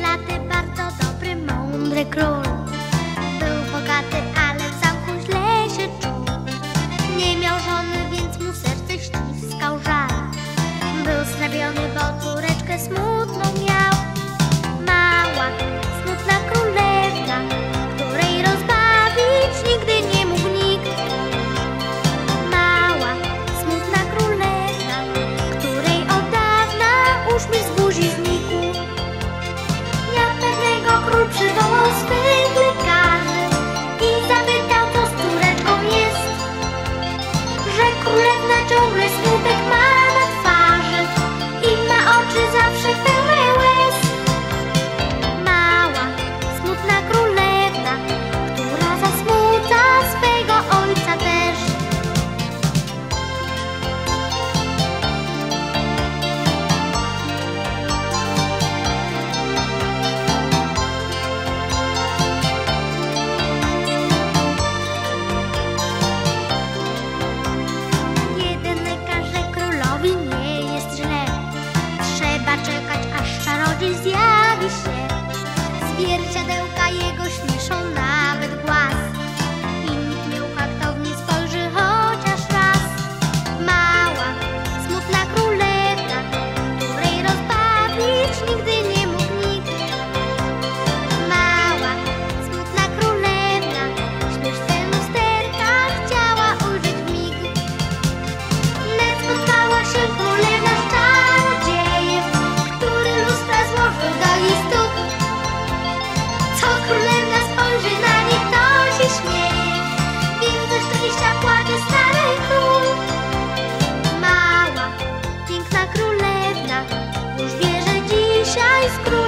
laty bardzo dobry, mądry król. Był bogaty, ale w zamku źle się czuł. Nie miał żony, więc mu serce ściskał żal. Był zrabiony, bo córeczkę smutną miał. Mała, smutna królewna, której rozbawić nigdy nie mógł nikt. Mała, smutna królewna, której od dawna uśmiech z buzi znikł. Jak pewnego król przywołał swych lekarzy i zapytał, co z córeczką jest. Że królewna ciągle smutek ma na twarzy i ma oczy zawsze pełne łez. Mała, smutna królewna, która zasmuca swego ojca też. Jeden lekarz, że królowi nie jest źle. Trzeba czekać, aż czarodziej zjawi się. Zwierciadełka jego śmieszą nawet głaz i nikt nie ucha, kto w nie spojrzy chociaż raz. Mała, smutna królewna, której rozbawić nigdy nie mógł nikt. Mała, smutna królewna, śmiesz w swe lusterka chciała ujrzeć w mig. Wnet spotkała się królewna z czarodziejem, który lustra złożył do jej stóp. Co królewna spojrzy na nie, to się śmieje, więc ze szczęścia płacze stary król. Mała, piękna królewna już wie, że dzisiaj skróci.